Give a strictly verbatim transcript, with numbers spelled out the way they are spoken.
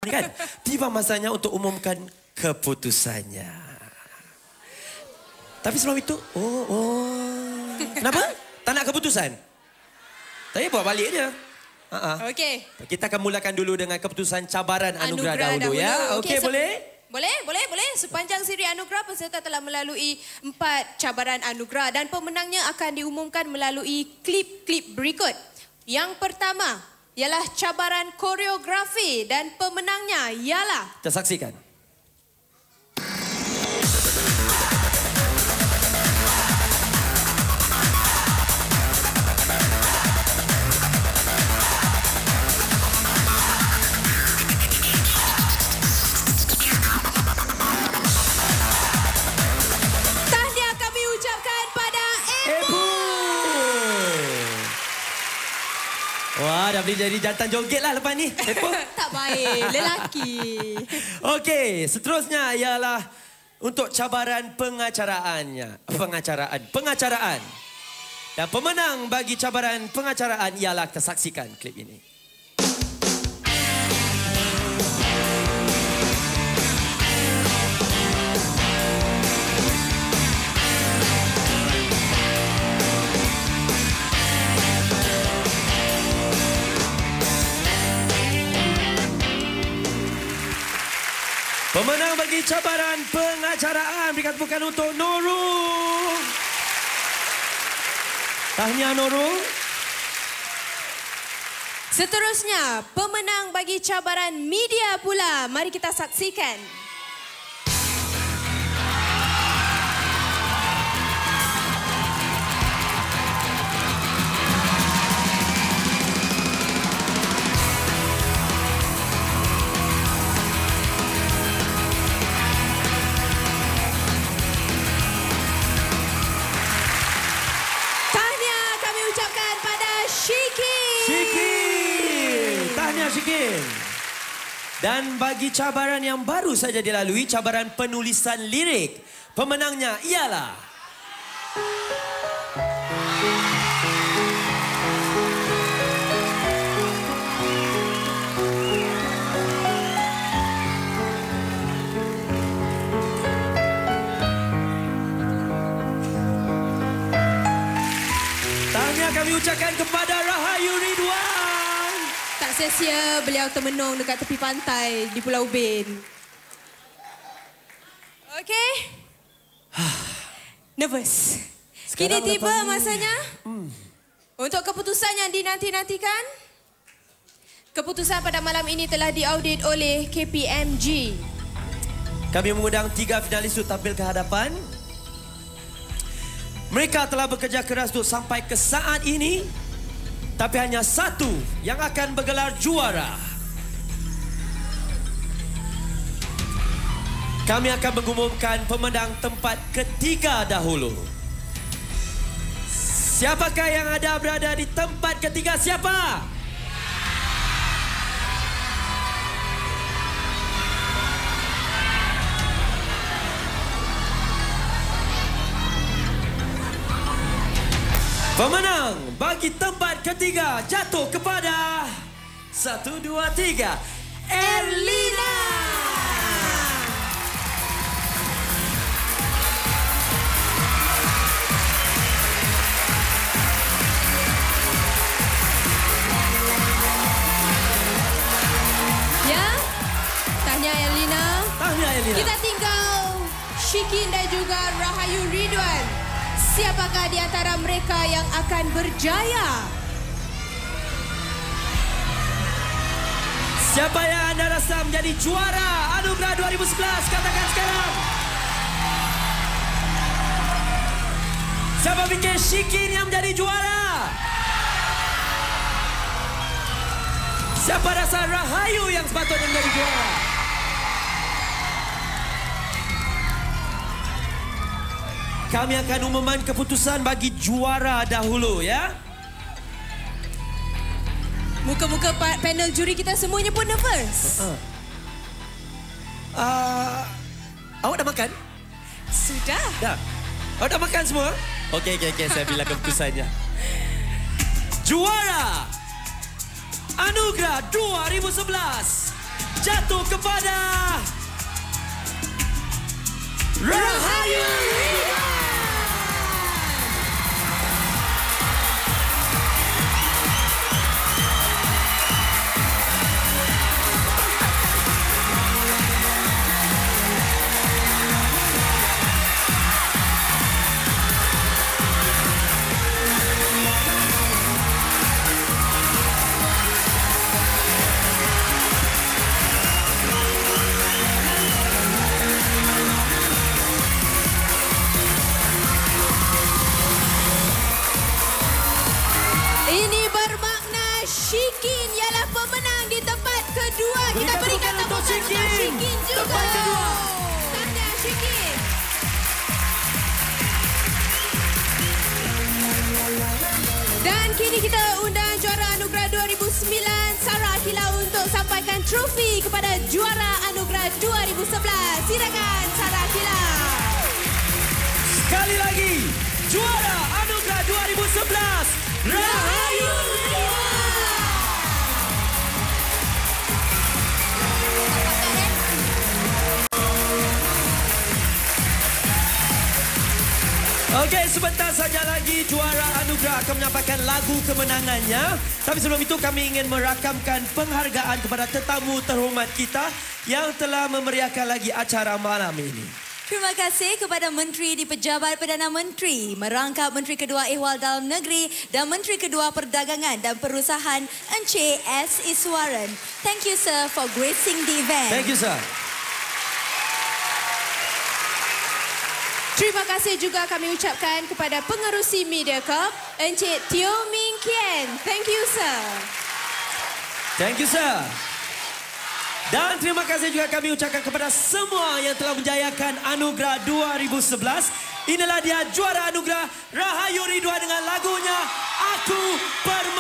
Ini kan, tiba masanya untuk umumkan keputusannya. Tapi sebelum itu, oh, oh. Kenapa? Tak nak keputusan? Tapi buat balik dia. Uh-uh. Okey. Kita akan mulakan dulu dengan keputusan cabaran anugerah, Anugerah dahulu, dahulu. ya. Okey, Okey, se- boleh? Boleh, boleh, boleh. Sepanjang siri anugerah, peserta telah melalui empat cabaran anugerah dan pemenangnya akan diumumkan melalui klip-klip berikut. Yang pertama ialah cabaran koreografi dan pemenangnya ialah... Kita saksikan. Wah, dah boleh jadi jantan joget lah lepas ni. Epo? Tak baik, lelaki. Okey, seterusnya ialah untuk cabaran pengacaraannya. Pengacaraan, pengacaraan. Dan pemenang bagi cabaran pengacaraan ialah, kita saksikan klip ini. Pemenang bagi cabaran pengacaraan, berikan tepukan untuk Nurul. Tahniah Nurul. Seterusnya, pemenang bagi cabaran media pula. Mari kita saksikan. Shikin. Dan bagi cabaran yang baru saja dilalui, cabaran penulisan lirik, pemenangnya ialah... Tahniah kami ucapkan kepada Rahayu Ridwan. Tak sia-sia beliau termenung dekat tepi pantai di Pulau Ubin. Okey. Nervous. Kini tiba masanya hmm. untuk keputusan yang dinanti-nantikan. Keputusan pada malam ini telah diaudit oleh K P M G. Kami mengundang tiga finalis untuk tampil ke hadapan. Mereka telah bekerja keras untuk sampai ke saat ini. Tapi hanya satu yang akan bergelar juara. Kami akan mengumumkan pemenang tempat ketiga dahulu. Siapakah yang ada berada di tempat ketiga? Siapa? Pemenang bagi tempat ketiga jatuh kepada satu, dua, tiga, Erlina. Ya, tahniah Erlina. Tahniah Erlina. Kita tinggal Shikin dan juga Rahayu Ridwan. Siapakah di antara mereka yang akan berjaya? Siapa yang anda rasa menjadi juara Anugerah dua ribu sebelas? Katakan sekarang. Siapa fikir Shikin yang menjadi juara? Siapa rasa Rahayu yang sepatutnya menjadi juara? Kami akan umumkan keputusan bagi juara dahulu, ya. Muka-muka panel juri kita semuanya pun nervous. Uh, uh, awak dah makan? Sudah. Dah. Awak dah makan semua? Okey, okey, okey. Saya bilang keputusannya. Juara Anugerah dua ribu sebelas jatuh kepada Rahayu Ridwan. Ini bermakna Shikin ialah pemenang di tempat kedua. Kita berikan tepuk tangan untuk Shikin juga. Tempat kedua. Tahniah Shikin. Dan kini kita undang juara anugerah dua ribu sembilan Sarah Akila untuk sampaikan trofi kepada juara anugerah dua ribu sebelas. Silakan Sarah Akila. Sekali lagi, juara anugerah dua ribu sebelas, Rahayu Ridwan. Okey, sebentar saja lagi juara anugerah akan menyampaikan lagu kemenangannya. Tapi sebelum itu kami ingin merakamkan penghargaan kepada tetamu terhormat kita yang telah memeriahkan lagi acara malam ini. Terima kasih kepada Menteri di Pejabat Perdana Menteri, merangkap Menteri Kedua Ehwal Dalam Negeri dan Menteri Kedua Perdagangan dan Perusahaan Encik S. Iswaran. Thank you sir for gracing the event. Thank you sir. Terima kasih juga kami ucapkan kepada pengerusi Mediacorp, Encik Teo Ming Kian. Thank you, sir. Thank you, sir. Dan terima kasih juga kami ucapkan kepada semua yang telah menjayakan anugerah dua ribu sebelas. Inilah dia juara anugerah Rahayu Ridwan dengan lagunya Aku Permata.